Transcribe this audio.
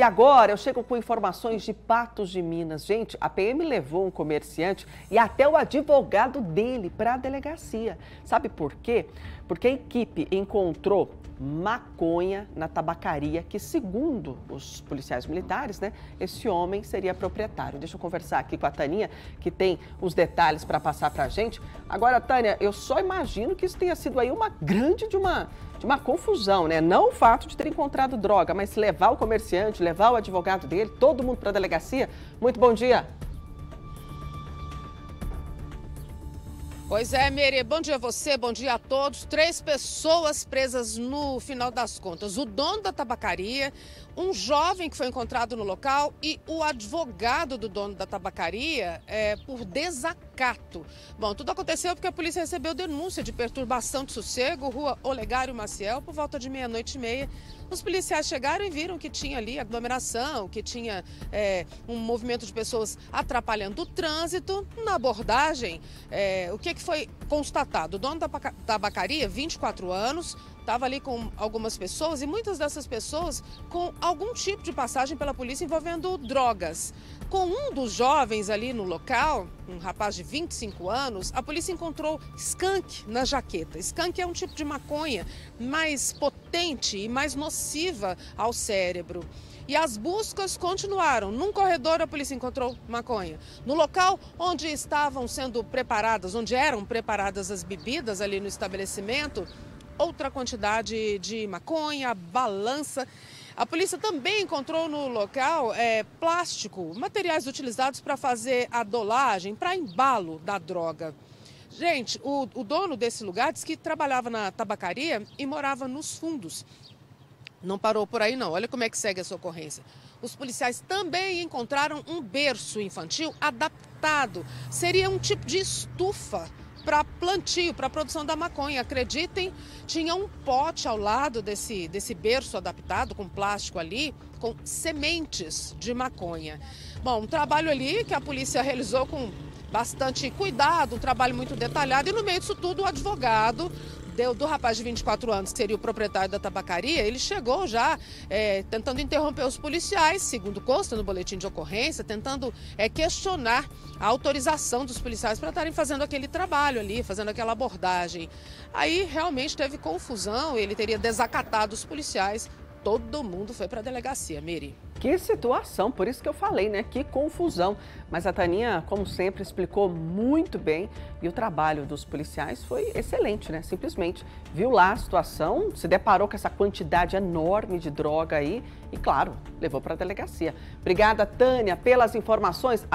agora eu chego com informações de Patos de Minas. Gente, a PM levou um comerciante e até o advogado dele para a delegacia. Sabe por quê? Porque a equipe encontrou maconha na tabacaria que, segundo os policiais militares, esse homem seria proprietário. Deixa eu conversar aqui com a Taninha, que tem os detalhes para passar para a gente. Agora, Tânia, eu só imagino que isso tenha sido aí uma grande de uma confusão, né? Não o fato de ter encontrado droga, mas levar o comerciante, levar o advogado dele, todo mundo para a delegacia. Muito bom dia. Pois é, Meri, bom dia a você, bom dia a todos. 3 pessoas presas no final das contas. O dono da tabacaria, um jovem que foi encontrado no local e o advogado do dono da tabacaria por desacato. Bom, tudo aconteceu porque a polícia recebeu denúncia de perturbação de sossego, rua Olegário Maciel, por volta de 00h30. Os policiais chegaram e viram que tinha ali aglomeração, que tinha um movimento de pessoas atrapalhando o trânsito. Na abordagem, o que foi constatado? O dono da tabacaria, 24 anos, estava ali com algumas pessoas e muitas dessas pessoas com algum tipo de passagem pela polícia envolvendo drogas. Com um dos jovens ali no local, um rapaz de 25 anos, a polícia encontrou skunk na jaqueta. Skunk é um tipo de maconha mais potente e mais nociva ao cérebro. E as buscas continuaram. Num corredor, a polícia encontrou maconha. No local onde estavam sendo preparadas, onde eram preparadas as bebidas ali no estabelecimento, outra quantidade de maconha, balança. A polícia também encontrou no local plástico, materiais utilizados para fazer a dolagem, para embalo da droga. Gente, o dono desse lugar disse que trabalhava na tabacaria e morava nos fundos. Não parou por aí não, olha como é que segue essa ocorrência. Os policiais também encontraram um berço infantil adaptado. Seria um tipo de estufa para plantio, para produção da maconha. Acreditem, tinha um pote ao lado desse berço adaptado, com plástico ali, com sementes de maconha. Bom, um trabalho ali que a polícia realizou com bastante cuidado, um trabalho muito detalhado, e no meio disso tudo o advogado do rapaz de 24 anos, que seria o proprietário da tabacaria, ele chegou já tentando interromper os policiais, segundo consta no boletim de ocorrência, tentando questionar a autorização dos policiais para estarem fazendo aquele trabalho ali, fazendo aquela abordagem. Aí realmente teve confusão, ele teria desacatado os policiais, todo mundo foi para a delegacia, Meri. Que situação, por isso que eu falei, né? Que confusão. Mas a Taninha, como sempre, explicou muito bem e o trabalho dos policiais foi excelente, né? Simplesmente viu lá a situação, se deparou com essa quantidade enorme de droga aí e, claro, levou para a delegacia. Obrigada, Tânia, pelas informações.